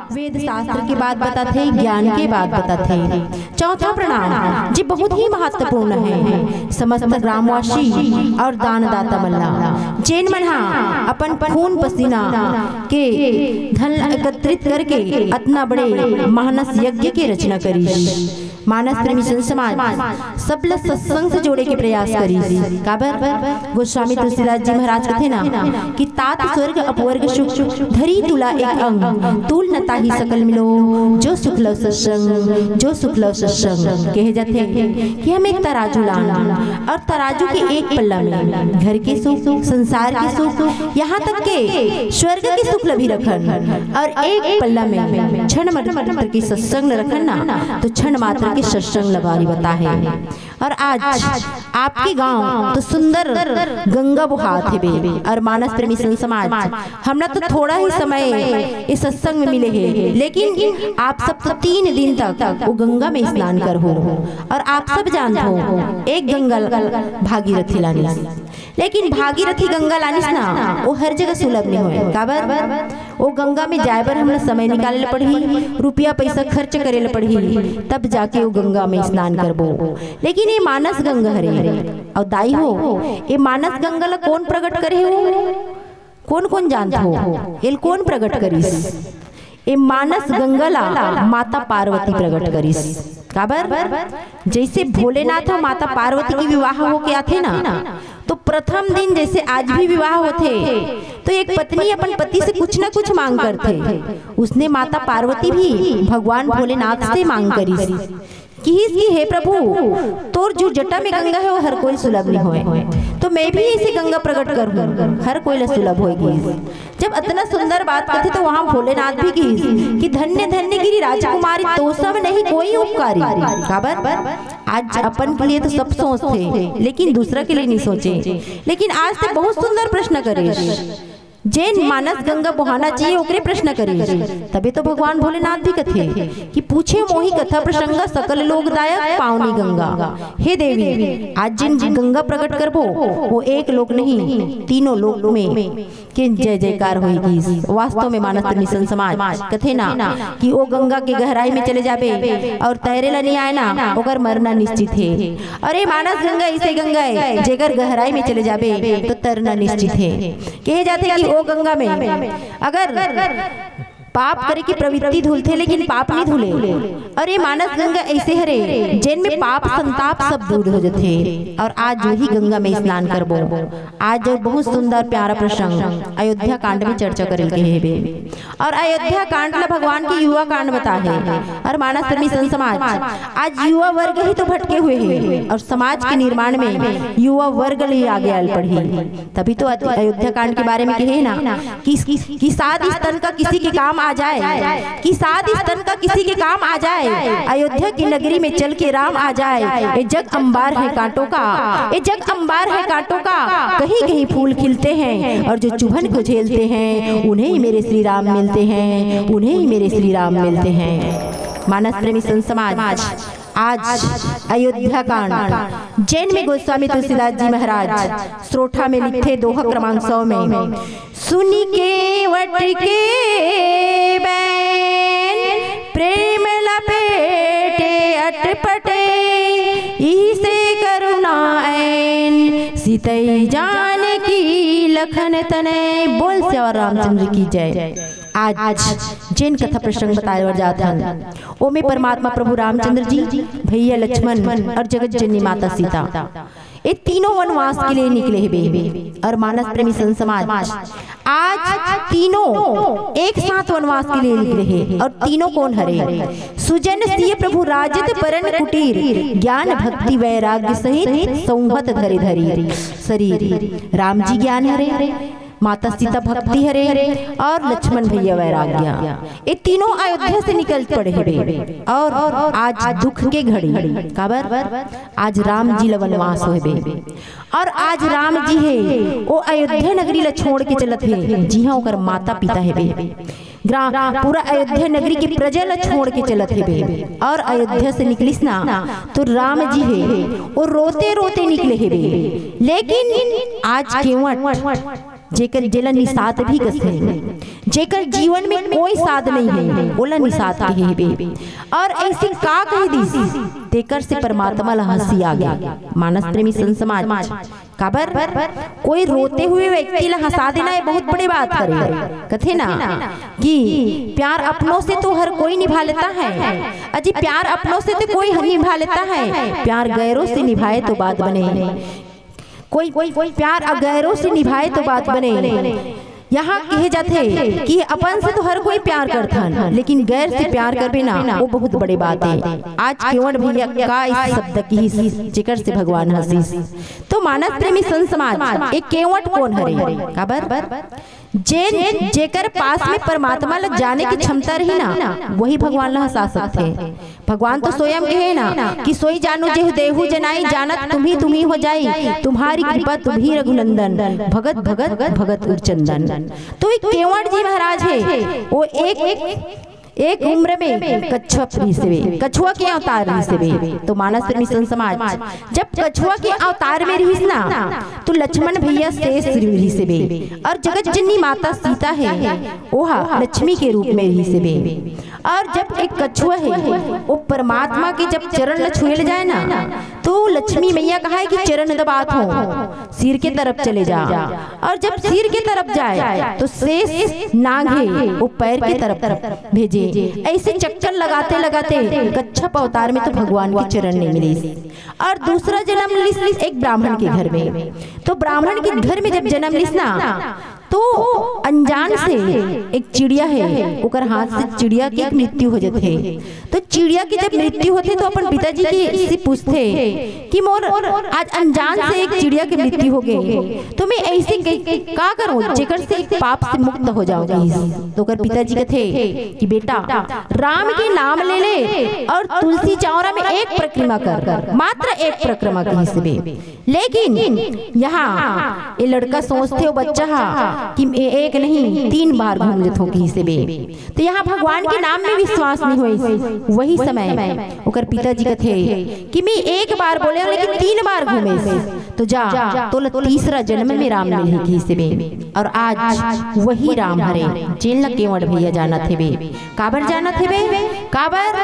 वेद शास्त्र की बात बताते, ज्ञान की बात बताते। चौथा प्रणाम जी बहुत ही महत्वपूर्ण है। समस्त ग्रामवासी और दानदाता मल्ला जैन मना अपन खून पसीना के धन एकत्रित करके इतना बड़े मानस यज्ञ की रचना करी। मानस प्रेमी समाज सब लोग सत्संग से जोड़े के प्रयास करी। काबर गोस्वामी तुलसीदास जी महाराज कहते ना कि तात स्वर्ग अपवर्ग सुख धरी तुला एक अंग तुल न ताही सकल मिलो जो सुख लव सत्संग जो सुख लव सत्संग। कहे जाते कि हम एक तराजू लाना और तराजू के एक पल्ला में घर के सुख संसार के सुख यहाँ तक के स्वर्ग के सुख लभी रखन और एक पल्ला में क्षण मात्र की सत्संग रखन ना तो क्षण मात्र के सत्संग लगारी बता है। और आज आपके गांव तो सुंदर गंगा बुहात है बे और मानस प्रेमी समाज हमने तो थोड़ा ही समय इस सत्संग में मिले हैं, लेकिन आप सब तो 3 दिन तक वो गंगा में स्नान कर हो। और आप सब जानते हो एक गंगा भागीरथी लानी, लेकिन भागीरथी गंगा लानिस ना वो हर जगह सुलभ नहीं हुए। काबर वो गंगा में जाए पर हमने समय निकाले पड़ी, रुपया पैसा खर्च करे पड़ी, तब जाके वो गंगा में स्नान करबो। लेकिन ये मानस गंगा हरे और दाई हो ये मानस गंगा ला कौन प्रकट करे हो, कौन कौन जानता हो ये कौन प्रकट करिस? ये मानस गंगा ला माता पार्वती प्रकट करिस। काबर जैसे भोलेनाथ और माता पार्वती की विवाह होके आते ना तो प्रथम दिन जैसे आज भी विवाह होते तो एक पत्नी अपन पति से कुछ ना कुछ मांग करते, उसने माता पार्वती भी भगवान भोलेनाथ से मांग करी कि हे प्रभु तोर जो जटा में गंगा है वो हर कोई सुलभ नहीं होए, तो मैं भी ऐसी गंगा प्रकट करूं हर कोई सुलभ होगी। जब इतना सुंदर बात कहते तो वहां भोलेनाथ भी की कि धन्य धन्य गिरी राजकुमारी तो सब नहीं कोई उपकारी। खबर आज अपन के लिए तो सब सोचते लेकिन दूसरा के लिए नहीं सोचे, लेकिन आज तो बहुत सुंदर प्रश्न करे जैन मानस गंगा बहाना चाहिए ओकरे प्रश्न करे। तभी तो भगवान भोलेनाथ भी कथे कि पूछे मोही कथा प्रसंग सकल लोग दायक पावनी गंगा। हे देवी आज जिन गंगा प्रकट करबो वो एक लोक नहीं तीनों लोक में के जय जयकार होगी। वास्तव में मानस मिशन समाज कथे ना कि वो गंगा के गहराई में चले जाबे और तैरेला नहीं आए ना ओकर मरना निश्चित है। अरे मानस गंगा ऐसे गंगा है जेकर गहराई में चले जाबे तो तैरना निश्चित है। कहे जाते कि वो गंगा में अगर पाप करे की प्रवृत्ति धुलते लेकिन पाप नहीं धुले। और ये मानस गंगा ऐसे हरे जिन में पाप संताप सब दूर हो जाते। और आज जो ही गंगा में स्नान करबो आज बहुत सुंदर प्यारा प्रसंग अयोध्या कांड में चर्चा करेल के हेबे। और अयोध्या कांड ला भगवान की युवा कांड बता है। और मानस मिशन समाज आज युवा वर्ग ही तो भटके हुए हैं और समाज के निर्माण में युवा वर्ग ही आगे आल पड़ी। तभी तो अयोध्या कांड के बारे में कहे ना कि सात स्तन का किसी के काम आ जाए, कि सात स्तन का किसी के काम आ जाए, अयोध्या की नगरी में चल के राम आ जाए। ये जग अंबार है कांटों का, ये जग अंबार है कांटों का, कहीं कहीं फूल खिलते हैं और जो चुभन को झेलते हैं उन्हें ही मेरे श्री राम मिलते हैं, उन्हें ही मेरे श्री राम मिलते हैं। मानस प्रेमी समाज आज अयोध्या कांड जैन में गोस्वामी तुलसीदास जी महाराज श्रोठा में लिखे दोहा क्रमांक 100 में सुनी के वट के बैन प्रेम लपेटे अटपटे इसे करुणा ऐन सीतई जान की लखन तने। बोल श्याम रामचंद्र की जय। आज जैन कथा प्रसंग बताया जाता है ओ में परमात्मा प्रभु रामचंद्र जी भैया लक्ष्मण और जगत जननी माता सीता ये तीनों वनवास के लिए निकले हैं। और मानस प्रेमी समाज आज तीनों एक साथ वनवास के लिए निकले हैं। और तीनों कौन हरे? सुजन सिय प्रभु राजित परन कुटीर ज्ञान भक्ति वैराग्य सहित संहत धरे धरी शरीर। राम जी ज्ञान हरे, माता सीता भक्ति हरे और लक्ष्मण भैया वैराग्य। ये तीनों अयोध्या से निकल पड़े हैं। और आज दुख के घड़ी खबर आज राम जी वनवास होबे। और आज राम जी है वो अयोध्या नगरी ला छोड़ के चलत है। जी हाँ ओकर माता पिता है पूरा अयोध्या नगरी के प्रजा ला छोड़ के चलत है। और अयोध्या से निकलिस ना तो राम जी है वो रोते रोते निकले है। लेकिन आज केवट जेकर जेला निसात भी कसे, जेकर जीवन में कोई साध नहीं है ओला निसात कहे हेबे। और ऐसी का कह दी तेकर से परमात्मा ला हंसी आ गया। मानस प्रेमी संत समाज काबर कोई रोते हुए व्यक्ति ला हंसा देना ये बहुत बड़ी बात करे। कथे ना कि प्यार अपनों से तो हर कोई निभा लेता है, अजी प्यार अपनों से तो कोई निभा लेता है, प्यार गैरों से निभाए तो बात बने। कोई प्यार गैरों से निभाए तो बात बने। यहाँ कहे जाते कि अपन से तो हर कोई प्यार करता है, लेकिन गैर से प्यार करबे ना वो बहुत बड़ी बात है। आज केवट भैया का इस शब्द की जिक्र से भगवान हंसीस। तो मानस प्रेमी संत समाज एक केवट कौन हरे काबर जेकर पास में परमात्मा लग जाने की क्षमता रही ना वही भगवान ला हंसा सकते। भगवान तो स्वयं कहे ना कि सोई जानो जेहु देहु जनाई, जानत तुम्ही हो जाई, तुम्हारी कृपा तुम्ही रघुनंदन, भगत भगत भगत उर्चंदन। तो एक केवट जी महाराज है, वो एक उम्र में कछुआ के अवतार रही। तो मानस प्रेमी संत समाज जब कछुआ के अवतार में रही ना तो लक्ष्मण भैया शेष रही से बे, और जगत जननी माता सीता है वह लक्ष्मी के रूप में रही से बे। और जब एक कछुआ है वो परमात्मा के जब चरण छुएल जाए ना तो लक्ष्मी मैया कहा है कि चरण दबात हो, सिर के तरफ चले जा। और जब सिर के तरफ जाए तो शेष नागे वो पैर के तरफ भेजे। ऐसे चक्कर लगाते लगाते कच्छप अवतार में तो भगवान के चरण नहीं मिली। और दूसरा जन्म लिस एक ब्राह्मण के घर में। तो ब्राह्मण के घर में जब जन्म लिस ना तो अनजान से एक चिड़िया है ओकर हाथ से चिड़िया की मृत्यु हो जाते। तो चिड़िया की जब मृत्यु होते तो अपन पिताजी की से पूछते कि मोर आज अनजान से एक चिड़िया की मृत्यु हो गई, तो मैं ऐसे का करूं जेकर से एक पाप से मुक्त हो जाऊंगी। तो ओकर पिताजी कहते कि बेटा राम के नाम ले ले और तुलसी चौरा में एक परिक्रमा कर, मात्र एक परिक्रमा कहीं से। लेकिन यहाँ ये लड़का सोचते हो बच्चा कि एक नहीं 3 बार घूम लेते हो कहीं से बे। तो यहाँ भगवान के नाम में विश्वास नहीं हुई। वही समय ओकर पिताजी कहते कि मैं एक बार बोले लेकिन 3 बार घूमे, तो जा तो तीसरा जन्म में राम मिले कहीं से बे। और आज वही राम हरे जेल न केवट भैया जाना थे बे। काबर जाना थे बे? काबर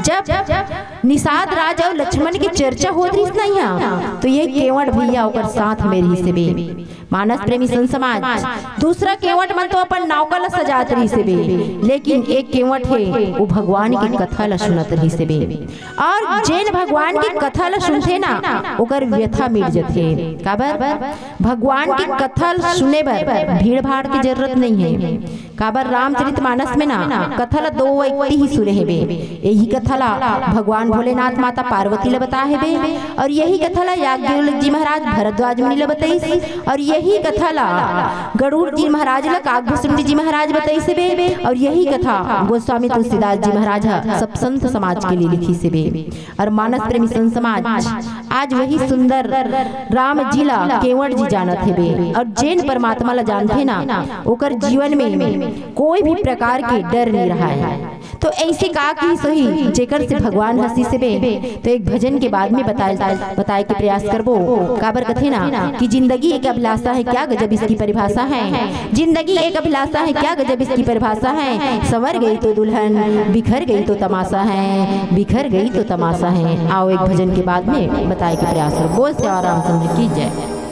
जब निषाद राज और लक्ष्मण की चर्चा हो रही ना यहाँ, तो ये केवट भैया ओकर साथ में रही से बे। मानस प्रेमी संत समाज दूसरा केवट मन तो अपन नौका ला सजात रही से बे, लेकिन एक केवट है वो भगवान की कथा ला सुनत रही से बे। और जेन भगवान की कथा ला सुनते ना ओकर व्यथा मिट जाते। काबर भगवान की कथा सुने बर भीड़ भाड़ की जरूरत नहीं है। काबर रामचरितमानस में ना कथा ला 2 व्यक्ति ही सुने है बे। यही कथा ला भगवान भोलेनाथ माता पार्वती ला बता है बे, और यही कथा ला याज्ञवल्क्य जी महाराज भरद्वाज मुनि ला बताई, और यही कथा ला गरुड़ जी महाराज ला काकभूषुंडी जी महाराज बताई से बे, और यही कथा गोस्वामी तुलसीदास जी महाराज सब संत समाज के लिए लिखी से बे। और मानस प्रेमी संत समाज आज वही सुंदर राम जी ला केवट जी जानत है बे। और जैन परमात्मा ला जानते ना ओकर जीवन में कोई भी प्रकार के डर नहीं रहा है। तो ऐसे का की सही जेकर से भगवान हंसी से बे। तो एक भजन के बाद में बताए के प्रयास करबो। काबर कथे ना कि जिंदगी एक अभिलाषा है क्या गजब इसकी परिभाषा है, जिंदगी एक अभिलाषा है क्या गजब इसकी परिभाषा है। संवर गई तो दुल्हन, बिखर गई तो तमाशा है, बिखर गई तो तमाशा है। आओ एक भजन के बाद में बताए के प्रयास करो। बोल श्री रामचंद्र की जय।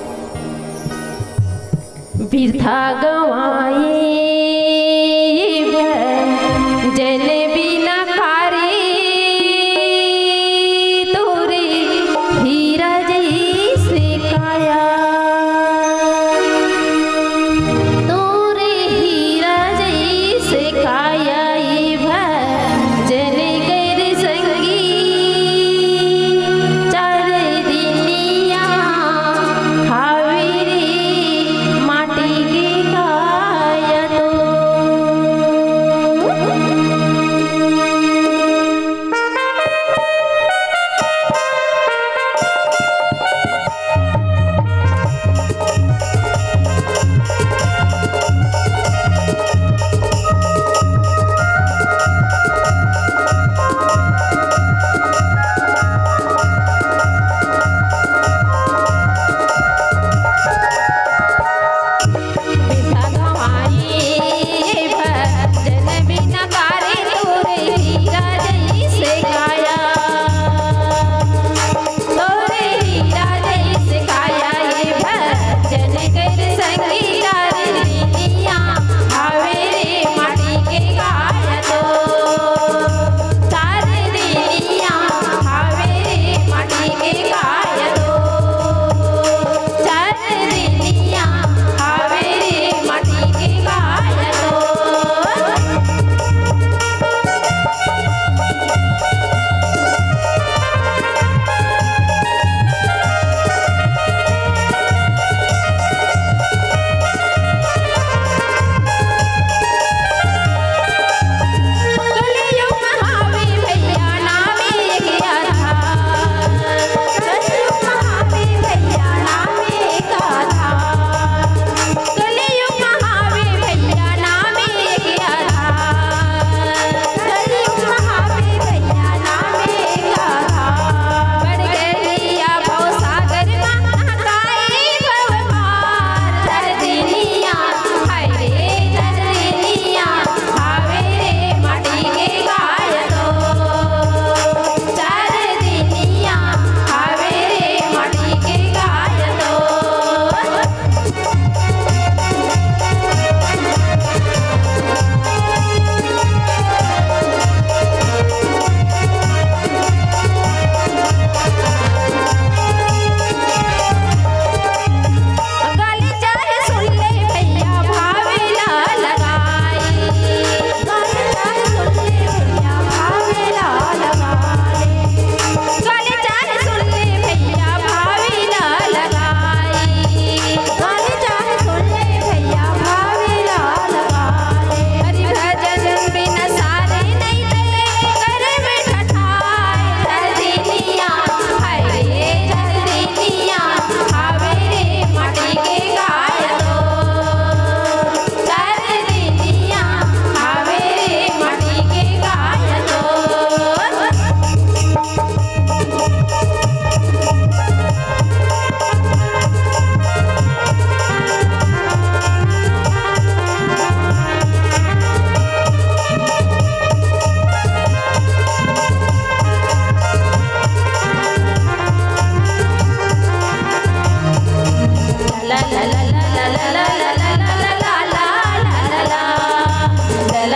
बिरथा गवाए जन बिना खारे तोरे हीरा जैसे काया, तोरे हीरा जैसे काया जन कर संगी चार दिनिया हावेरी माटी के काया। तो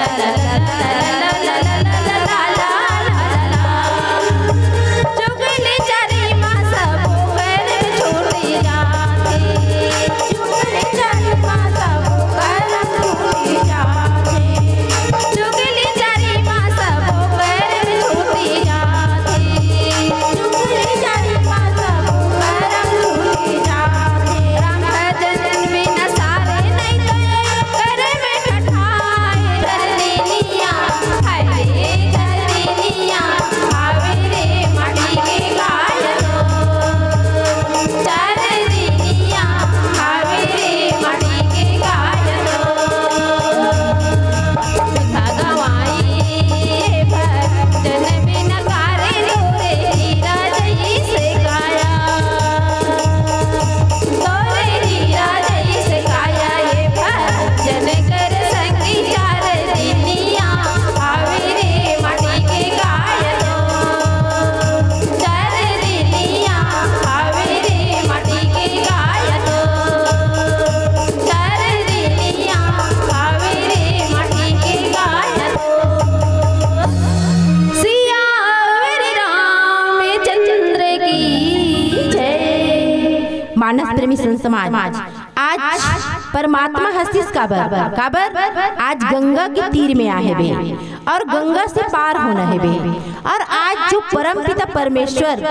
मानस प्रेमी संत समाज आज परमात्मा हसीस काबर आज गंगा के तीर में आहे बे और गंगा से पार होना है बे। और आज जो परम पिता परमेश्वर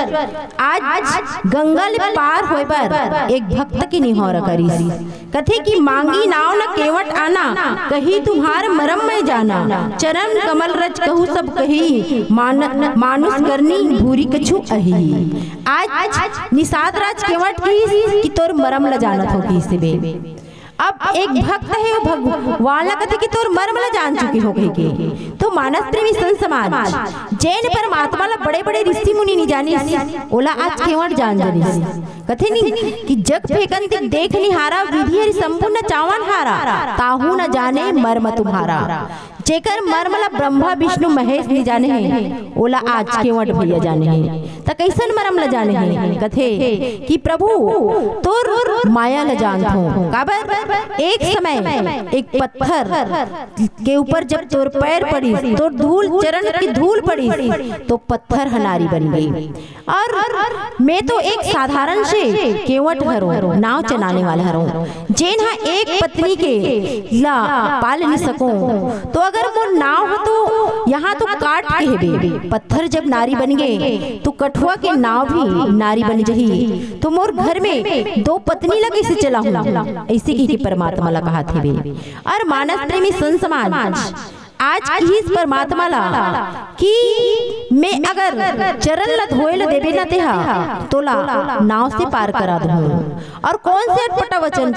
आज गंगा ले पार होए बर एक भक्त की निहोर करीस कथे की मांगी नाव न केवट आना कही तुम्हार मरम में जाना चरण कमल रच कहू सब कही मानुष करनी भूरी कछु अही। आज निषाद राज केवट की तोर मरम ल जानत हो की से बे। अब एक भक्त है वो भगवान कहते कि तोर मर्म ला जान चुकी हो गई के। तो मानस प्रेमी संत समाज जैन परमात्मा ला बड़े बड़े ऋषि मुनि नहीं जानी ओला आज केवट जान जानी कथे नहीं कि जग फेकन देख निहारा विधि हरि संपूर्ण चावन हारा ताहू न जाने मर्म तुम्हारा। जेकर मर्म ला ब्रह्मा विष्णु महेश नहीं जाने हैं ओला आज केवट भैया जाने हैं। त कैसन मर्म ला जाने हैं कथे कि प्रभु तोर माया ला जानत हो काबर एक समय एक पत्थर के ऊपर जब तोर पैर पड़ी तोर धूल चरण की धूल पड़ी तो पत्थर हनारी बन गई। और मैं तो एक साधारण से केवट हरो नाव चलाने वाला हरो जेन हा एक पत्नी के ला पाल नहीं सको। तो अगर वो नाव हो तो यहाँ तो काट के हेबे पत्थर जब नारी बन गए तो कठुआ के नाव भी नारी बन जही। तो मोर घर में दो पत्नी ला कैसे चला हूँ ऐसे की परमात्मा ला कहा थे। और मानस प्रेमी संत समाज आज की इस परमात्मा ला कि मैं अगर चरण ला धोए ला देबे ना तेहा तो ला नाव से पार करा दूं। और कौन से अटपटा वचन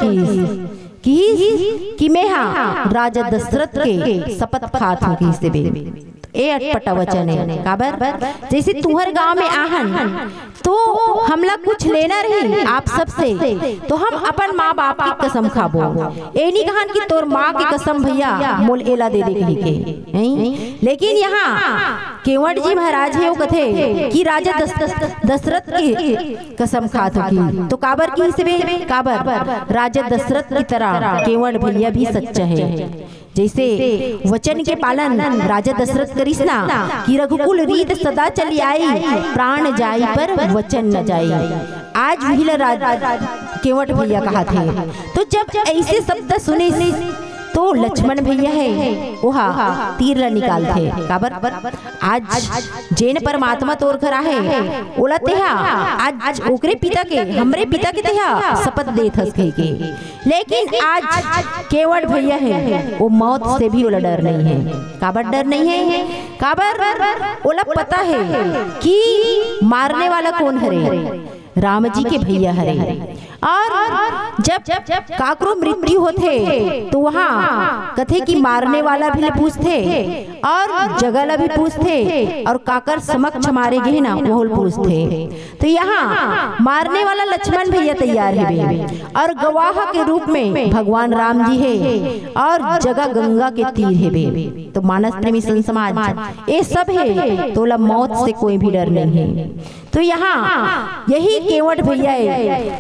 कि मैं हाँ राजा दशरथ के शपथ खात हूँ की से बे। ए अटपटा वचन है काबर जैसे तुहर गांव में आहन तो हमला कुछ लेना रही आप सबसे तो हम अपन माँ बाप की कसम खाबो ए नहीं कहन कि तोर माँ की कसम भैया मोल एला दे दे के। लेकिन यहाँ केवट जी महाराज है वो कथे कि राजा दशरथ की कसम खात होगी तो काबर की से बे काबर राजा दशरथ की तरह केवट भैया भी सच्चा है। जैसे वचन के पालन राजा दशरथ करिस ना कि रघुकुल रीत सदा चली आई प्राण जाई पर वचन न जाई। आज वही केवट भैया कहा थे। तो जब ऐसे शब्द सुने तो लक्ष्मण भैया है ओहा तीर ला निकाल थे काबर आज जैन परमात्मा तोर घर आहे ओला तेहा आज ओकरे पिता के हमरे पिता के तेहा शपथ देत हस कह के। लेकिन आज केवट भैया है वो मौत से भी ओला डर नहीं है। काबर डर नहीं है काबर ओला पता है कि मारने वाला कौन हरे राम जी के भैया हरे। और जब काकरो मृत्यु होते तो वहाँ कथे कि मारने वाला भी पूछते और जगह भी पूछते और काकर समक्ष मारे गए ना वो पूछते। तो यहाँ मारने वाला लक्ष्मण भैया तैयार है और गवाह के रूप में भगवान राम जी है और जगह गंगा के तीर है बे। तो मानस प्रेमी संत समाज ये सब है तो मौत से कोई भी डर नहीं है। तो यहाँ यही केवट भैया है जेकर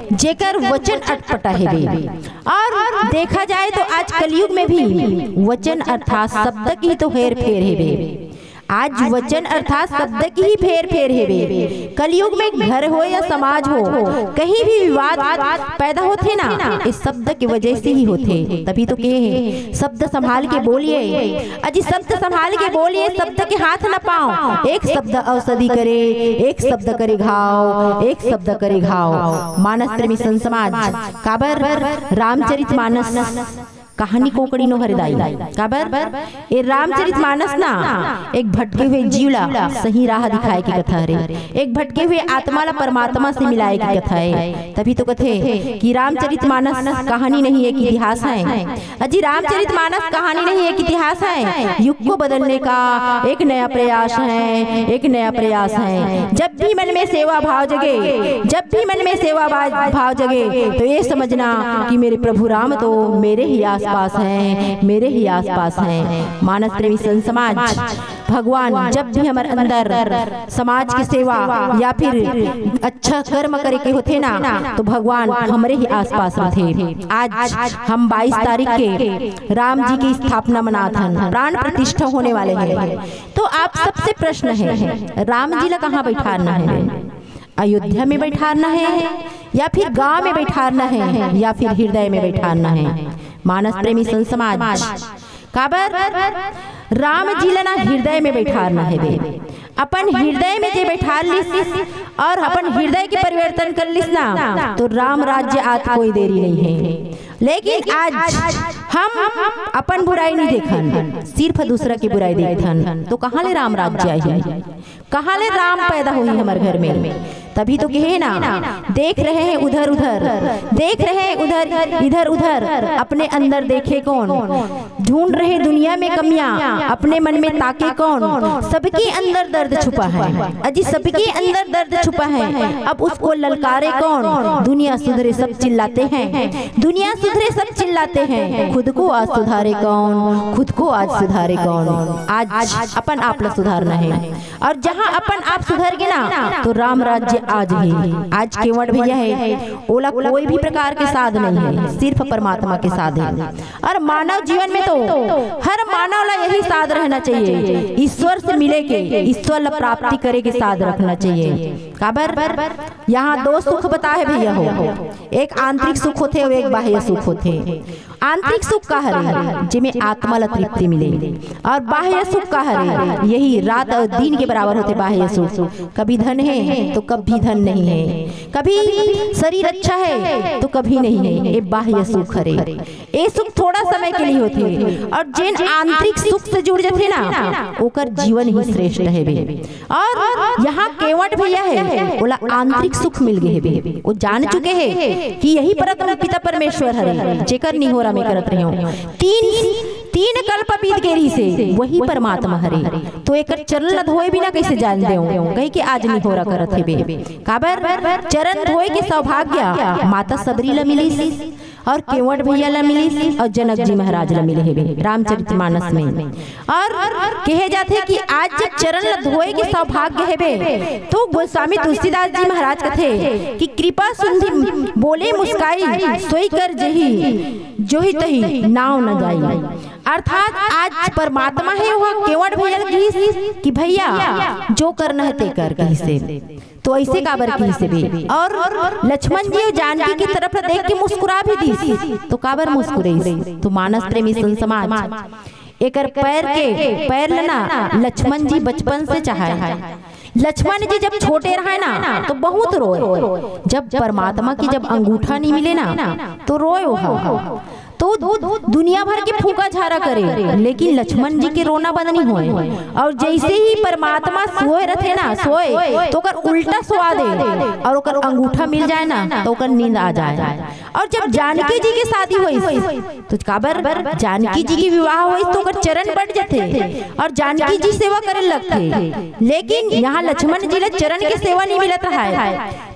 एकर वचन अटपटा है। और देखा जाए तो आज कलयुग में भी वचन अर्थात शब्द की तो हेर फेर है। आज वचन अर्थात शब्द की ही फेर फेर है। कलयुग में घर हो या समाज हो, कहीं भी विवाद पैदा होते ना, इस शब्द की वजह से ही होते। तभी तो कहे शब्द संभाल के बोलिए, अजी शब्द संभाल के बोलिए, शब्द के हाथ न पाओ। एक शब्द औषधि करे, एक शब्द करे घाव, एक शब्द करे घाव। मानस प्रेमी संत समाज काबर रामचरित मानस कहानी कोकड़ी नो हरिदाई काबर ये रामचरित मानस ना एक भटके हुए जीवला सही राह दिखाए की कथा रे, एक भटके हुए आत्मा ला परमात्मा से मिलाए की कथा है। तभी तो कथे कि रामचरित मानस कहानी नहीं एक इतिहास है। अजी रामचरित मानस कहानी नहीं एक इतिहास है, युग को बदलने का एक नया प्रयास है, एक नया प्रयास है। जब भी मन में सेवा भाव जगे, जब भी मन में सेवा भाव जगे तो ये समझना कि मेरे प्रभु राम तो मेरे ही आसपास हैं, मेरे ही आसपास हैं। मानस प्रेमी संत समाज भगवान जब भी हमारे अंदर समाज की सेवा या फिर अच्छा कर्म करे के होते ना, तो भगवान हमारे ही आसपास थे। आज हम 22 तारीख के राम जी की स्थापना मनाथन, प्राण प्रतिष्ठा होने वाले हैं। तो आप सबसे प्रश्न है, राम जी ला कहाँ बैठाना है? अयोध्या में बैठाना है या फिर गांव में बैठाना है या फिर हृदय में बैठाना है? मानस प्रेमी संत समाज काबर राम जी लना हृदय में बैठाना है। बे अपन हृदय में जे बैठा लिस और अपन हृदय के परिवर्तन कर लिस ना, तो राम राज्य आज कोई देरी नहीं है। लेकिन आज हम अपन बुराई नहीं देखन, सिर्फ दूसरा की बुराई देखन, तो कहाँ ले राम राज्य आई, कहाँ ले राम पैदा हुई हमारे घर में? तभी तो कहे ना, देख रहे हैं उधर उधर, देख रहे हैं उधर इधर उधर, अपने अंदर देखे कौन? ढूंढ रहे दुनिया में कमियां, अपने मन में ताके कौन? सबके अंदर दर्द छुपा है, अजी सबके अंदर दर्द छुपा है। अब उसको ललकारे कौन? दुनिया सुधरे सब चिल्लाते हैं, दुनिया सुधरे सब चिल्लाते हैं। खुद को आज सुधारे कौन? खुद को आज सुधारे कौन? आज अपन आप ला सुधारना है। और जहाँ अपन आप सुधर गए ना, तो राम राज्य आज ही। आज केवट भैया है, ओला कोई भी प्रकार के साध नहीं है, सिर्फ परमात्मा के साध है। और मानव जीवन में तो हर मानव ला यही साध रहना चाहिए, ईश्वर से मिले के, ईश्वर ला प्राप्ति करे के साध रखना चाहिए। काबर यहाँ दो सुख बताए भैया हो, एक आंतरिक सुख होते और एक बाह्य सुख होते। आंतरिक सुख का हरे जिसमें आत्मा ला तृप्ति मिले, और बाह्य सुख का हरे यही रात और दिन के बराबर होते। बाह्य सुख कभी धन है तो कभी धन नहीं है, कभी शरीर अच्छा है तो कभी नहीं है, ये बाह्य सुख हरे। ये सुख थोड़ा समय के लिए होते, और जिन आंतरिक सुख से जुड़ जाते ना, ओकर जीवन ही श्रेष्ठ है बे। और यहाँ केवट भैया है, बोला आंतरिक सुख मिल गए बे, वो जान चुके हैं कि यही परम पिता परमेश्वर हरे, जेकर नहीं हो रहा मैं करत रही हूँ। तीन कल्प बीत गेरी से वही परमात्मा हरे, तो एक चरण ला धोए बिना कैसे जान दे कहीं कि आज नहीं हो रहा करत है बे। काबर चरण धोए के सौभाग्य माता सबरी ला मिली, और केवट भैया ला मिली, और जनक जी महाराज ला मिले है रामचरित मानस में। और कहे जाते कि आज जब चरण ला धोए के सौभाग्य है बे, तो गोस्वामी तुलसीदास जी महाराज कथे कि कृपा सुंधी बोले मुस्काई, सोई कर जही जो ही तही नाव न जाई। अर्थात आज परमात्मा है वहाँ केवट भैया कि भैया जो करना है ते कर कहीं से, तो ऐसे काबर कहीं से भी। और लक्ष्मण जी और जानकी की तरफ देख के मुस्कुरा भी दी, तो काबर मुस्कुराई? तो मानस प्रेमी संत समाज एकर पैर लेना लक्ष्मण जी बचपन से चाहे है। लक्ष्मण जी जब छोटे रहे ना तो बहुत रोए, जब परमात्मा की जब अंगूठा नहीं मिले ना तो रोए हो, तो दुनिया भर के फूका झारा करे, लेकिन लक्ष्मण जी के रोना बंद नहीं हुए। और जैसे ही परमात्मा सोए रहते ना, सोए तो कर उल्टा सोआ दे, और ओकर अंगूठा मिल जाए ना तो ओकर नींद आ जाए। और जब जानकी जी की शादी हुई तो काबर जानकी जी की विवाह हुई तो ओकर चरण बढ़ जाते और जानकी जी सेवा करे लगते। लेकिन यहाँ लक्ष्मण जी ला चरण के सेवा नहीं मिलत रहा है,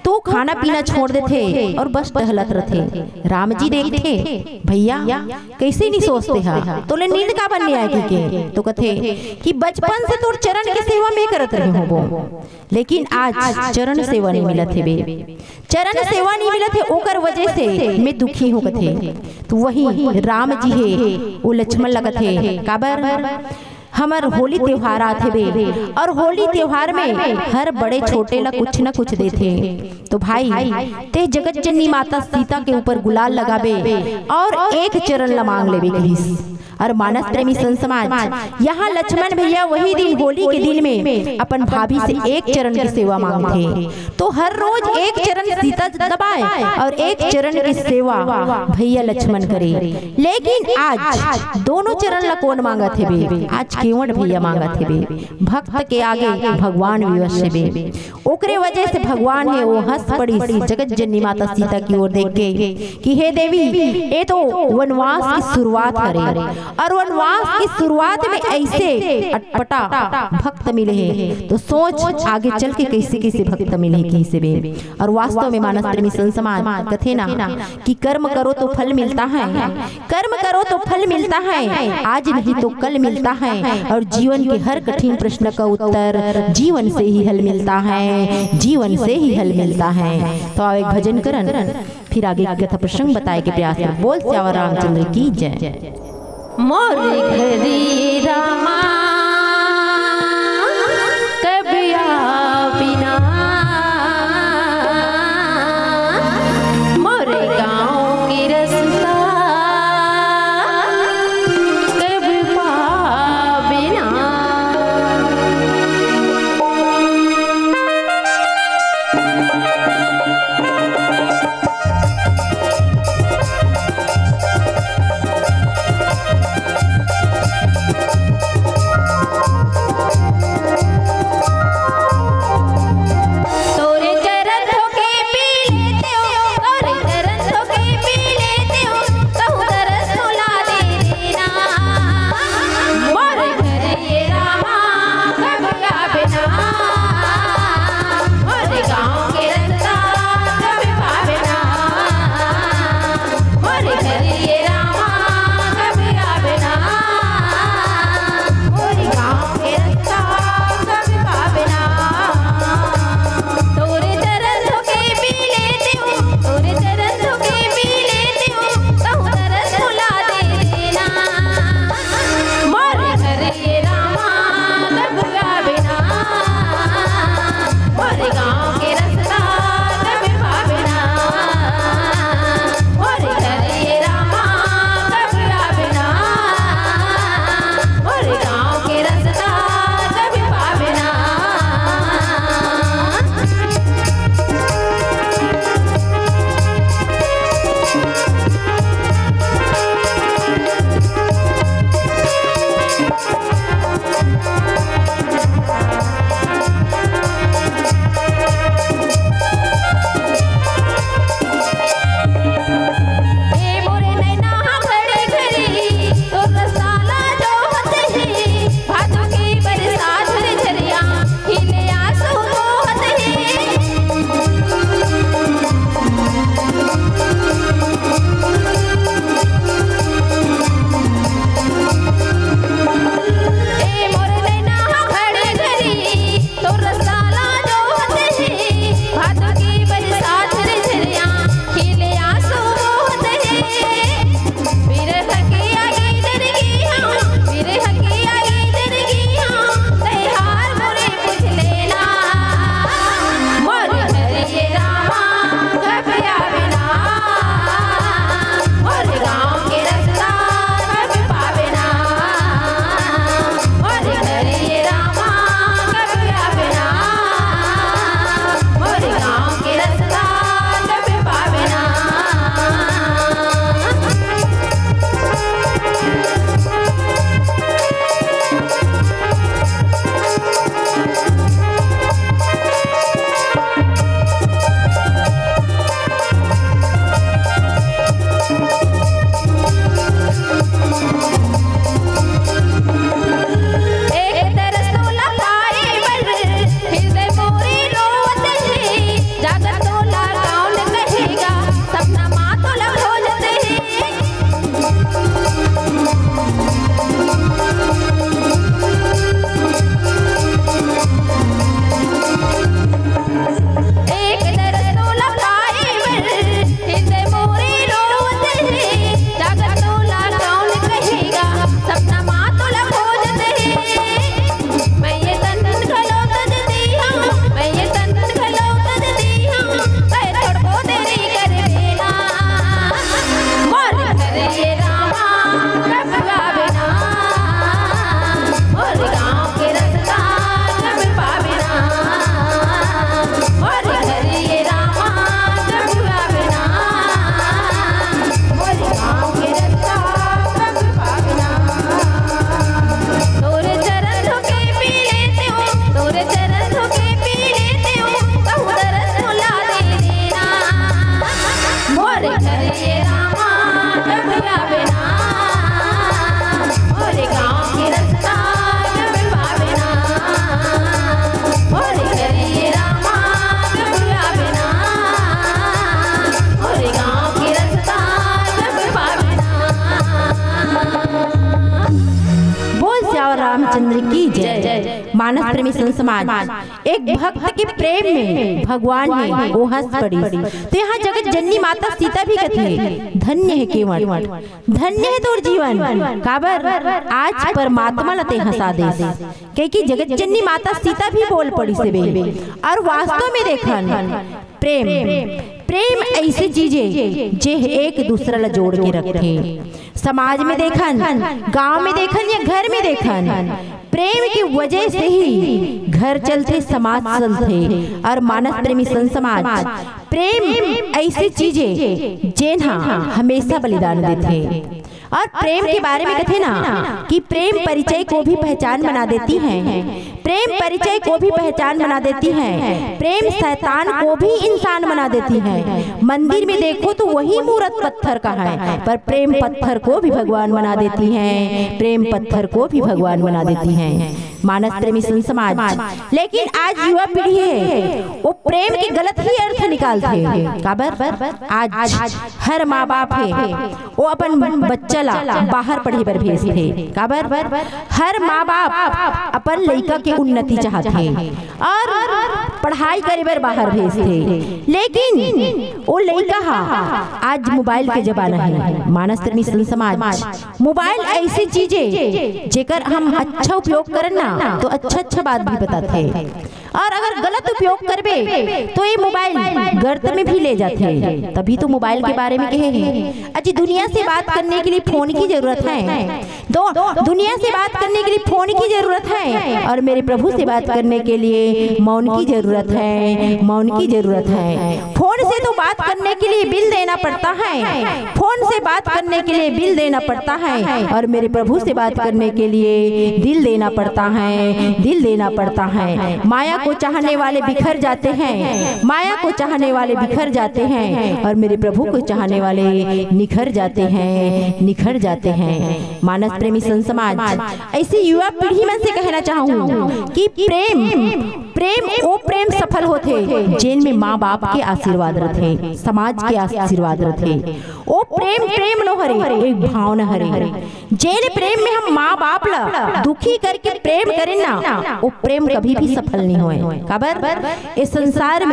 तो खाना पीना छोड़ देते और बस टहलत रहते। राम जी देखते भैया कैसे नहीं सोचते हा तो ले नींद का बनने आए के तो कहते कि बचपन से तोर चरण की सेवा में करत रहे हो, लेकिन आज चरण सेवा नहीं मिलत है बे, चरण सेवा नहीं मिलत है, ओकर वजह से मैं दुखी हूँ कथे। तो वही राम जी है वो लक्ष्मण लगत है काबर हमर होली त्योहार आते बे, और होली त्योहार में हर बड़े छोटे ला कुछ न कुछ देते। तो भाई ते जगत जननी माता सीता के ऊपर गुलाल लगाबे और एक चरण ला मांग लेबे कहिस। और मानस प्रेमी संत समाज यहाँ लक्ष्मण भैया वही दिन होली के दिन में अपन भाभी से एक चरण की सेवा मांगते। तो हर रोज एक चरण सीता दबाए और एक चरण की सेवा भैया लक्ष्मण करे। लेकिन आज दोनों चरण ला कौन मांगा थे बे? आज केवट भैया मांगा थे बे। भक्त के आगे भगवान विवश बे, ओकरे वजह से भगवान है वो हंस पड़ी जगत जननी माता सीता की ओर देख के कि हे देवी ये तो वनवास की शुरुआत करे, और वनवास की शुरुआत में ऐसे अटपटा भक्त मिले हैं, तो सोच आगे चल के कैसे कैसे भक्त मिले कैसे बे। और वास्तव में मानस प्रेमी संत समाज कथे ना कि कर्म करो तो फल मिलता है, कर्म करो तो फल मिलता है, आज नहीं तो कल मिलता है। और जीवन के हर कठिन प्रश्न का उत्तर जीवन से ही हल मिलता है, जीवन से ही हल मिलता है। तो आओ एक भजन करन फिर आगे कथा प्रसंग बताए के प्रयास में। बोल श्यावर रामचंद्र की जय। मोर घरी रामा कभी बिना, मोर गाँव की रस्ता कभी बिना। रामचंद्र की जय। मानस प्रेमी संत समाज, एक भक्त के प्रेम में भगवान है वो हंस पड़ी। तो यहाँ जगत जननी माता सीता भी कहती धन्य है केवट, धन्य है तोर जीवन काबर आज परमात्मा लते हंसा दे। क्योंकि जगत जननी माता सीता भी बोल पड़ी से बे। और वास्तव में देखन प्रेम, प्रेम ऐसी चीजें जे एक दूसरा ला जोड़ के रखते। समाज में देखन, गांव में देखन या घर में देखन, प्रेम की वजह से ही घर चलते, समाज चलते। और मानस प्रेमी संत समाज, प्रेम ऐसी चीजें जे हमेशा बलिदान देते। और प्रेम के बारे में कहते ना कि प्रेम परिचय को भी पहचान बना देती है, प्रेम परिचय को भी पहचान बना देती है, प्रेम शैतान को भी इंसान बना देती है। मंदिर में देखो तो वही मूर्त पत्थर का है, पर प्रेम पत्थर को भी भगवान बना देती है, प्रेम पत्थर को भी भगवान बना देती है। मानस प्रेमी संत समाज, लेकिन आज युवा पीढ़ी है वो प्रेम के गलत ही अर्थ निकालते हैं। काबर आज हर माँ बाप है वो अपन बच्चा ला बाहर पढ़े बर भेजते। काबर हर माँ बाप अपन लड़का के उन्नति चाहते हैं और पढ़ाई करे बर बाहर भेजते। लेकिन वो लड़का आज मोबाइल के जमाना है। मानस प्रेमी संत समाज, मोबाइल ऐसी चीजें जेकर हम अच्छा उपयोग करें ना तो अच्छा बात भी बताते हैं, और अगर गलत उपयोग करबे तो ये मोबाइल गर्त में भी ले जाते हैं। तभी तो मोबाइल के बारे में कहे हैं अजी दुनिया से बात करने के लिए फोन की जरूरत है, दुनिया से बात करने के लिए फोन की जरूरत है, और मेरे प्रभु से बात करने के लिए मौन की जरूरत है, मौन की जरूरत है। फोन से तो बात करने के लिए बिल देना पड़ता है, फोन से बात करने के लिए बिल देना पड़ता है, और मेरे प्रभु से बात करने के लिए दिल देना पड़ता है, दिल देना पड़ता है। माया को चाहने वाले बिखर जाते हैं, माया को चाहने वाले बिखर जाते हैं, और मेरे प्रभु को चाहने वाले निखर जाते हैं, निखर जाते हैं। मानस प्रेमी संत समाज, ऐसी युवा पीढ़ी में से कहना चाहूँ कि प्रेम प्रेम वो प्रेम सफल होते जिन में माँ बाप के आशीर्वाद रहते, समाज के आशीर्वाद रहते। वो प्रेम प्रेम न हरे, एक भावना हरे। जेन प्रेम में हम माँ बाप ला दुखी करके प्रेम करें ना, वो प्रेम कभी भी सफल नहीं होए। काबर इस संसार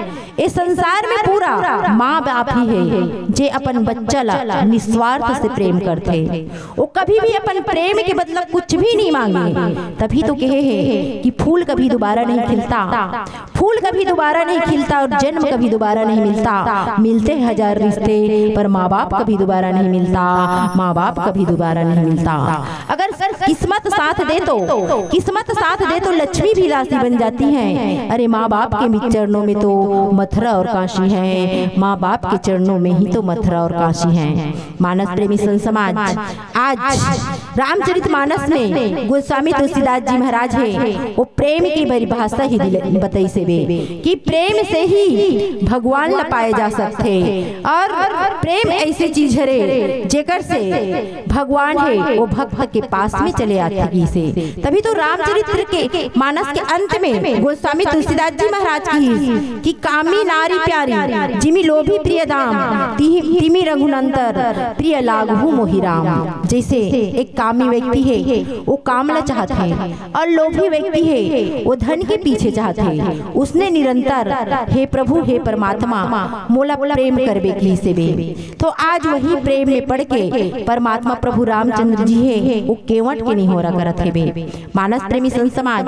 में पूरा माँ बाप ही है जे अपन बच्चा ला निस्वार्थ से प्रेम करते। वो कभी भी अपन प्रेम के बदला कुछ भी नहीं मांगे। तभी तो कहे है कि फूल कभी दोबारा नहीं खिलता, फूल कभी दोबारा नहीं खिलता, और जन्म कभी दोबारा नहीं मिलता। मिलते हजार रिश्ते पर माँ बाप कभी दोबारा नहीं मिलता, माँ बाप कभी दोबारा नहीं मिलता। अगर किस्मत साथ दे तो, किस्मत साथ दे तो लक्ष्मी भी लासी बन जाती है। अरे माँ बाप के चरणों में तो मथुरा और काशी है, माँ बाप के चरणों में ही तो मथुरा और काशी है। मानस प्रेमी संत समाज, आज रामचरितमानस में गोस्वामी तुलसीदास जी महाराज है वो प्रेम की परिभाषा ही बताई से बे कि प्रेम से ही भगवान ल पाए जा सकते। और प्रेम ऐसी चीज है जेकर से भगवान है वो भक्त के पास में चले आते से। तभी तो रामचरित्र के मानस के अंत में गोस्वामी तुलसीदास जी महाराज की कि कामी नारी प्यारी जिमी लोभी प्रिय दाम तिमी रघुनंतर प्रिय लागहु मोहि राम। जैसे एक कामी व्यक्ति है वो कामला चाहता है, और लोभी व्यक्ति है वो धन के पीछे चाहता है। उसने निरंतर हे प्रभु हे परमात्मा मोला प्रेम करबे की से बे। तो आज वही प्रेम में पड़ के परमात्मा प्रभु रामचंद्र जी है वो केवट के नहीं हो रहा करत है बे। मानस प्रेमी संत समाज,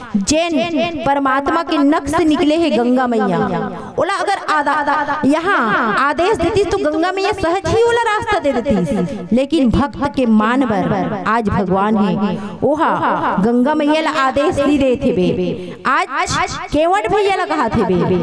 जैन परमात्मा के नख से निकले है गंगा मैया। ओला अगर यहाँ आदेश देती तो गंगा मैया सहज ही ओला रास्ता दे देती, लेकिन भक्त के मान बर आज भगवान है ओहा गंगा मैया ला आदेश दी दे थे बे। आज केवट भैया ला कहा थे बे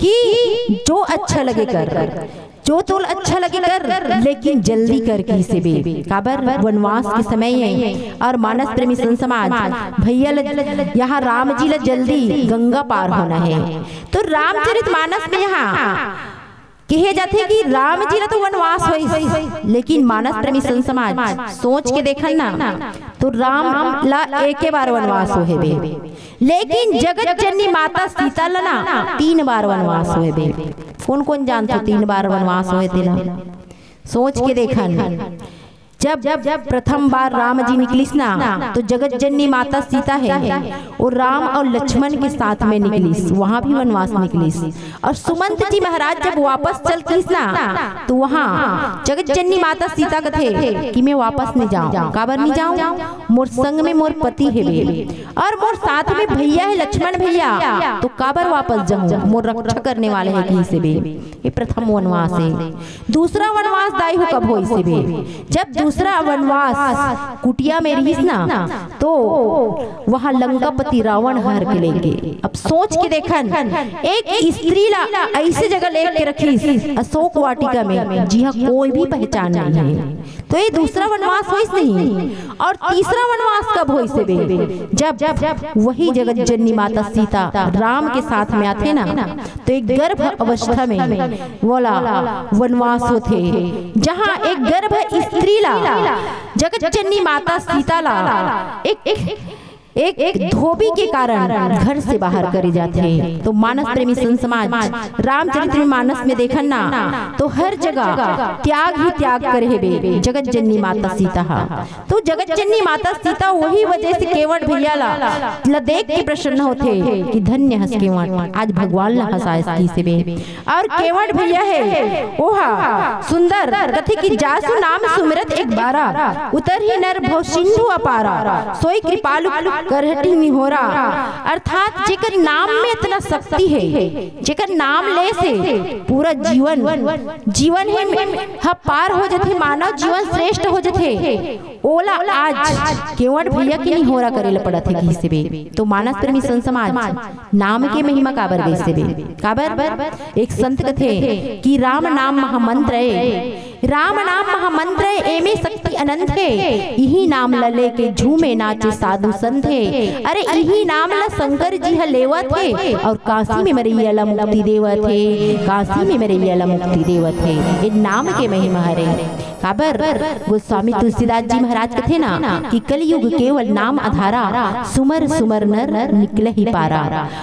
कि जो अच्छा लगे कर, जो तो अच्छा लगे कर, लेकिन जल्दी कर की से बे। काबर वनवास के समय है, और मानस प्रेमी संत समाज भैया यहाँ राम जी ला जल्दी गंगा पार होना है। तो रामचरितमानस में यहाँ कहे जाते कि राम जी ला तो वनवास होई, लेकिन मानस प्रेमी संत समाज सोच के देखन ना तो राम ला एक बार वनवास होए बे, लेकिन जगत जननी माता सीता ला ना 3 बार वनवास होए बे। कौन कौन जानते 3 बार वनवास होए थे ना? सोच के देखन जब प्रथम बार राम जी निकलिस ना तो जगत जननी माता सीता है और राम और लक्ष्मण के साथ में निकलिस, वहाँ भी वनवास निकलिस। और सुमंत जी महाराज जब वापस चलतिस ना तो वहाँ जगत जननी माता सीता कथे कि मैं वापस नहीं जाऊँ, काबर नहीं जाऊँ, मोर संग में मोर पति है बे और मोर साथ में भैया है लक्ष्मण भैया, तो काबर वापस जाऊँ, मोर रक्षा करने वाले है कहीं से बे। ये प्रथम वनवास है। दूसरा वनवास दाई हो कब हो इसे बे, जब दूसरा वनवास कुटिया में रहीस ना तो वहाँ लंकापति रावण हर के लेंगे। अब सोच के देखन एक स्त्री ला ऐसे जगह लेके रखी अशोक वाटिका में जी हाँ कोई भी पहचान नहीं है, तो ये दूसरा वनवास होइस नहीं। और तीसरा वनवास कब होइस बे, जब वही जगत जननी माता सीता राम के साथ में आते ना तो एक गर्भ अवस्था में वाला वनवास होते, जहाँ एक गर्भ स्त्री ला जगत जननी माता सीता ला एक धोबी के कारण घर से बाहर करे जाते हैं। तो मानस प्रेमी संत समाज रामचरितमानस में देखन ना तो हर जगह त्याग ही त्याग करे बे जगत जननी माता सीता। तो जगत जननी माता सीता वही वजह से केवट भैया ला देख के प्रसन्न होते कि धन्य हंस केवट, आज भगवान ला हंसाए से बे। और केवट भैया है ओहा सुंदर कथे कि जासु नाम सुमिरत एक बारा उतर ही नर भव सिंधु अपारा सोई कृपालु करहटी निहोरा। अर्थात जेकर नाम में इतना शक्ति है, जेकर नाम ले से पूरा जीवन है पार हो जाते, मानव जीवन श्रेष्ठ हो जाते, ओला आज केवट भैया की निहोरा करेला पड़ा थे किसी से बे। तो मानस प्रेमी संत समाज नाम के महिमा काबर गई से बे, काबर एक संत कथे कि राम नाम महामंत्र है, राम नाम महामंत्र एमे शक्ति अनंत है, यही नाम लले के झूमे नाचे साधु संत है। अरे यही नाम ला शंकर जी ह लेवत है और काशी में मरैया ला मुक्ति देवत है, काशी में मरैया ला मुक्ति देवत है। ये नाम के महिमा हरे काबर गोस्वामी तुलसीदास जी महाराज कथे ना कि कलयुग केवल नाम आधारा सुमर सुमर नर निकले ही पारा।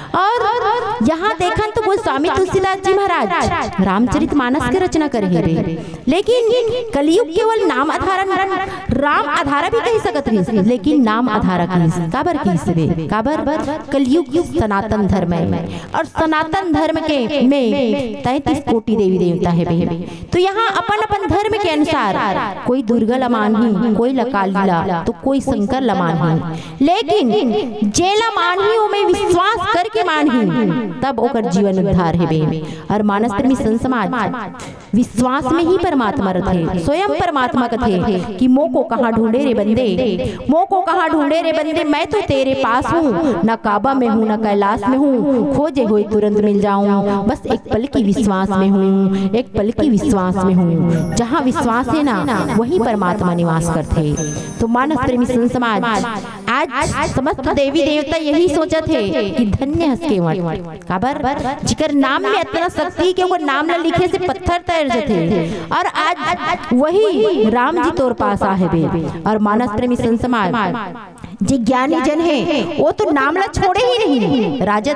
और यहाँ देखन तो गोस्वामी तुलसीदास जी महाराज रामचरितमानस के रचना करे, लेकिन कलयुग केवल नाम आधारा, राम आधारा भी कह सकत रही लेकिन नाम आधारा कही काबर कही काबर कलयुग सनातन धर्म है और सनातन धर्म के में 33 कोटि देवी देवता है बे। तो यहाँ अपन अपन धर्म के अनुसार कोई दुर्गा लमान ही, कोई लकालीला तो कोई शंकर लमान ही, लेकिन जेला मान ही में विश्वास करके मान ही तब ओकर जीवन उद्धार है बे। और मानस प्रेमी संत समाज विश्वास में ही परमात्मा रथे, स्वयं परमात्मा कथे कि मो को कहाँ ढूंढे रे बंदे, मो को कहाँ ढूंढे रे बंदे, मैं तो तेरे पास हूँ, न काबा में हूँ न कैलाश में हूँ, खोजे हुए तुरंत मिल जाऊँ, बस एक पल की विश्वास में हूँ, एक पल की विश्वास में हूँ। जहाँ विश्वास है ना वही परमात्मा निवास करते। तो मानस प्रेमी संत समाज आज समस्त देवी देवता यही सोचत है कि धन्य हंस केवट काबर जिकर नाम में इतना शक्ति के वो नाम ला लिखे से पत्थर तैर जाते। और आज वही राम जी तोर पास आहे बे। और मानस प्रेमी संत समाज जे ज्ञानी जन है वो तो नाम ला छोड़े ही नहीं। राजा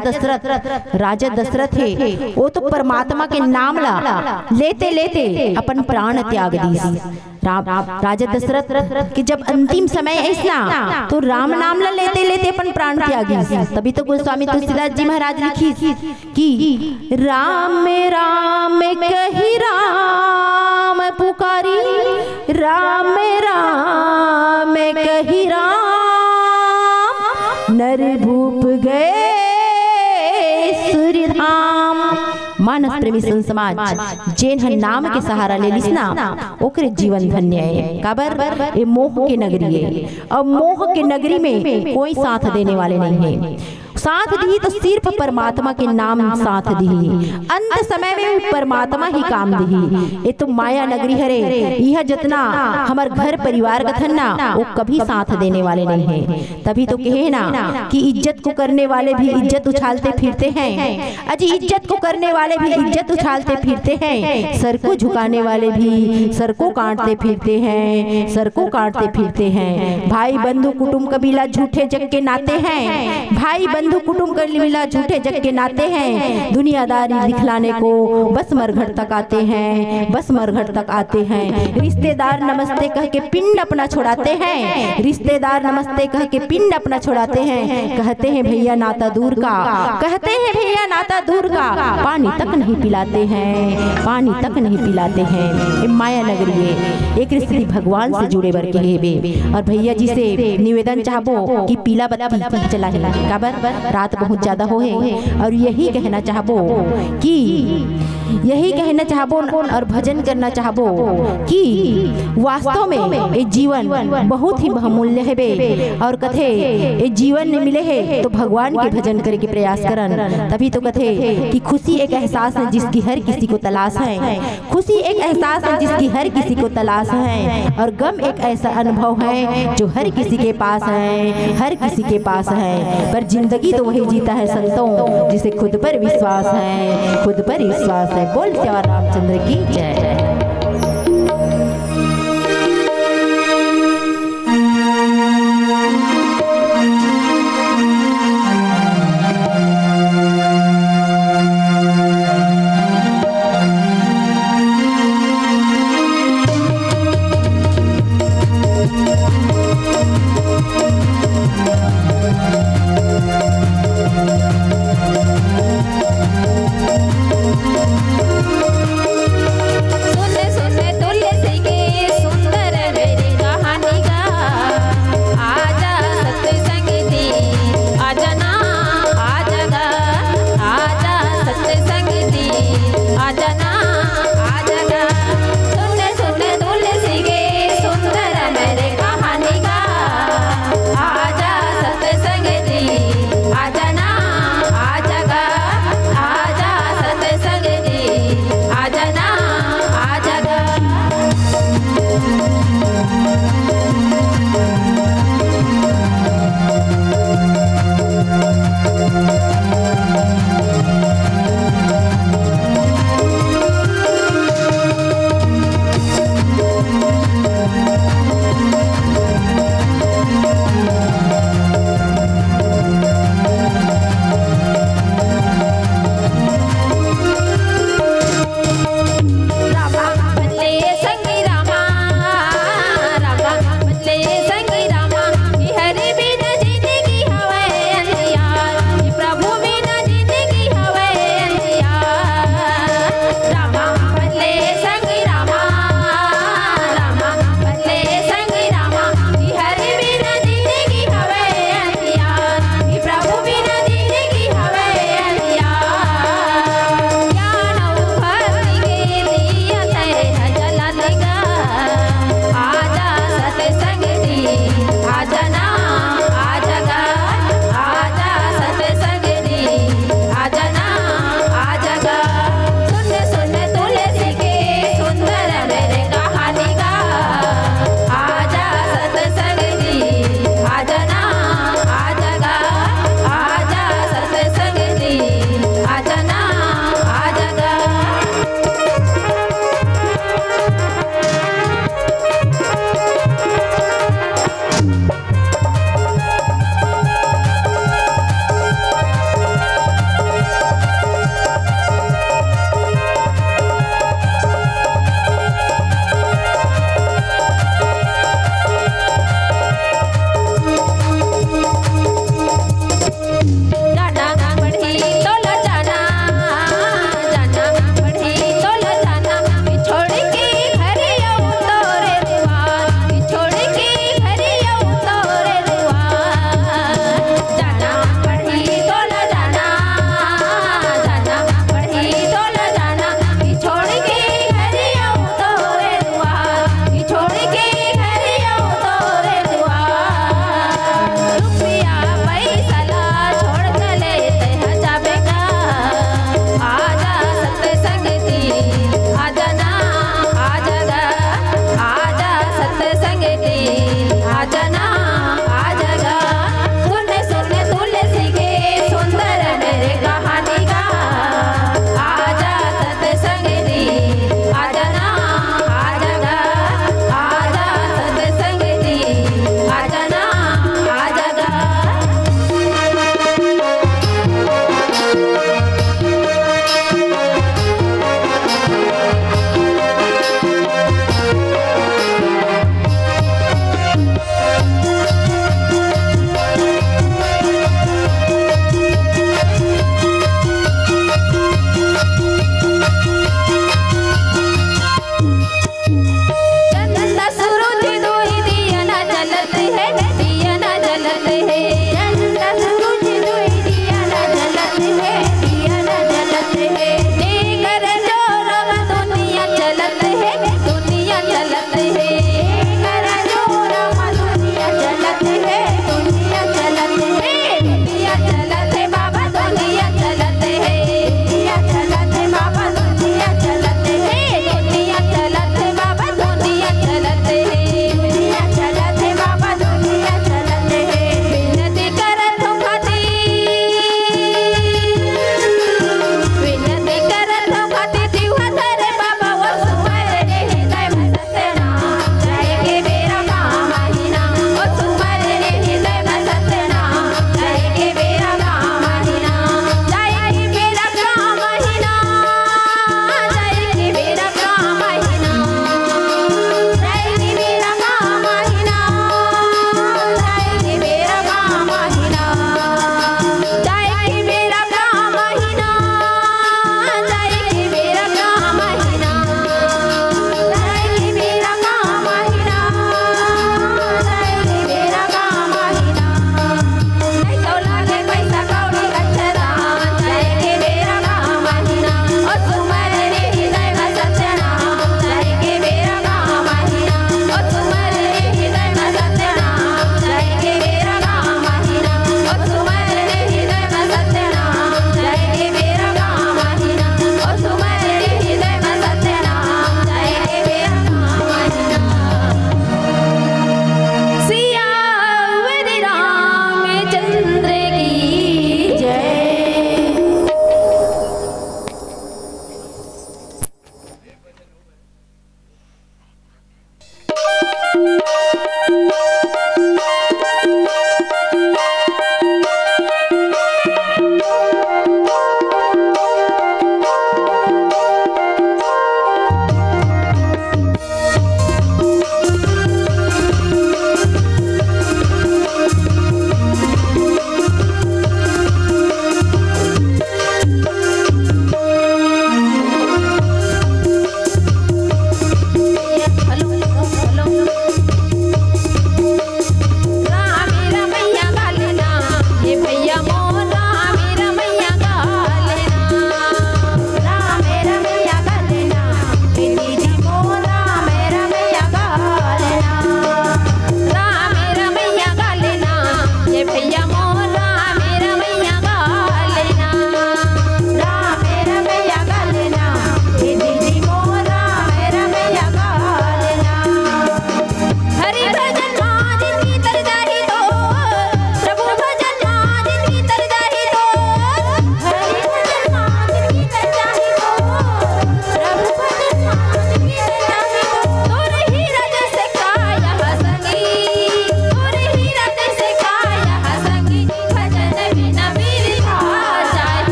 दशरथ है वो तो परमात्मा के नाम ला लेते लेते अपन प्राण त्याग दी। राजा दशरथ के जब अंतिम समय ऐसा तो राम नाम ला लेते लेते अपन प्राण त्यागी। तभी तो गोस्वामी तुलसीदास जी महाराज लिखी कि राम राम कही राम पुकारी, राम राम कही राम नर भूप गए सूर्यधाम। मानस प्रेमी संत समाज जेन हन नाम के सहारा ले लिस ना ओकरे जीवन धन्य है काबर ये मोह के नगरी है। और मोह के नगरी में कोई साथ देने वाले नहीं है। साथ दी तो सिर्फ परमात्मा के नाम साथ दी, अंत समय में परमात्मा ही काम दी। ये तो माया नगरी हरे, यह जितना हमार घर परिवार कथन ना वो कभी साथ देने वाले नहीं है। तभी तो कहे ना कि इज्जत को करने वाले भी इज्जत उछालते फिरते हैं, अजी इज्जत को करने वाले भी इज्जत उछालते फिरते हैं, सर को झुकाने वाले भी सर को काटते फिरते हैं, सर को काटते फिरते हैं। भाई बंधु कुटुंब कबीला झूठे जग के नाते हैं, भाई बंधु कुटुंब कर मिला झूठे जग के नाते हैं, दुनियादारी दिखलाने को बस मरघट तक आते हैं, बस मरघट तक आते हैं। रिश्तेदार नमस्ते कह के पिंड अपना छोड़ाते हैं, रिश्तेदार नमस्ते कह के पिंड अपना छोड़ाते हैं। कहते हैं भैया नाता दूर का, कहते हैं भैया नाता दूर का, पानी तक नहीं पिलाते हैं, पानी तक नहीं पिलाते हैं। ये माया नगरी है, एक स्त्री भगवान से जुड़े बर के हेबे। और भैया जी से निवेदन चाहबो कि पीला बत्ती चला है काबर रात बहुत ज्यादा हो है। और यही कहना चाहबो कि यही कहना चाहबो और भजन करना चाहबो कि वास्तव में ये जीवन बहुत ही बहुमूल्य है बे। और कथे ये जीवन ने मिले है तो भगवान के भजन करे के प्रयास करन। तभी तो कथे कि खुशी एक एहसास है जिसकी हर किसी को तलाश है, खुशी एक एहसास है जिसकी हर किसी को तलाश है। और गम एक ऐसा अनुभव है जो हर किसी के पास है, हर किसी के पास है। पर जिंदगी तो वही जीता है संतों जिसे खुद पर विश्वास है, खुद पर विश्वास है। बोल श्री रामचंद्र की जय। So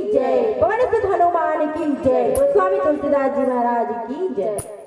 जय, पवन सुत हनुमान की जय, स्वामी तुलसीदास जी महाराज की जय।